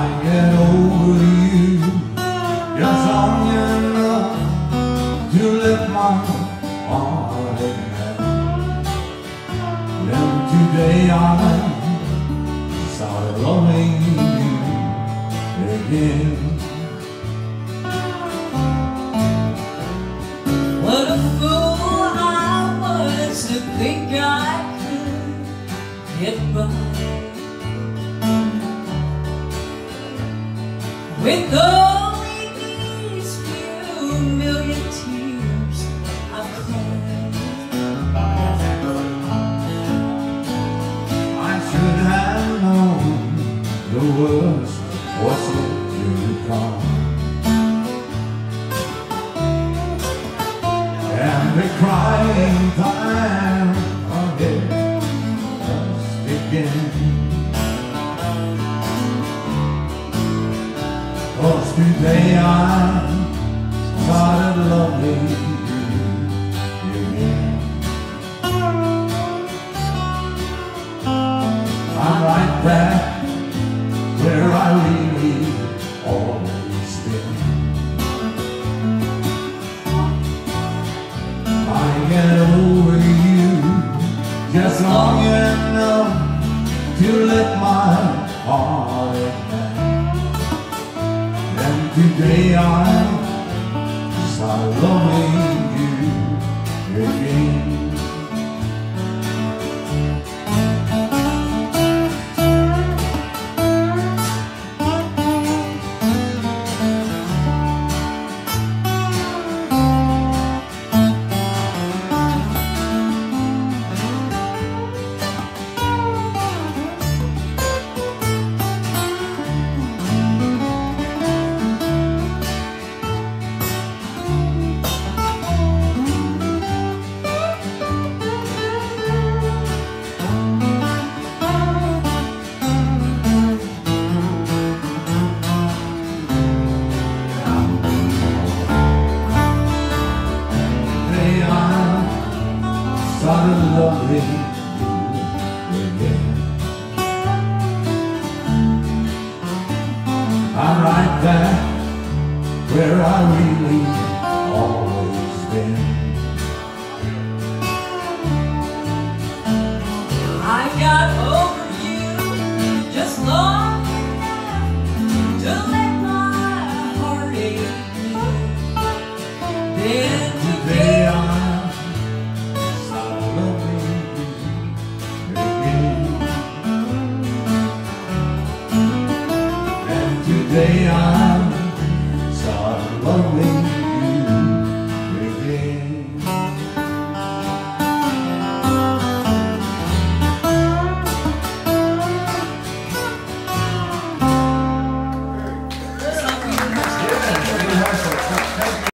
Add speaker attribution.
Speaker 1: get over you just long enough to let my heart ache. Then today I started loving you again.
Speaker 2: What a fool I was to think I could get by with only these few million tears I've cried.
Speaker 1: I should have known the worst was yet to come, and the crying time again must begin. 'Cause today I started loving you again. I'm right back where I really always been. I get over you just long enough to let my heart ignite. And today I start loving you again. Started loving you again. I'm right back where I really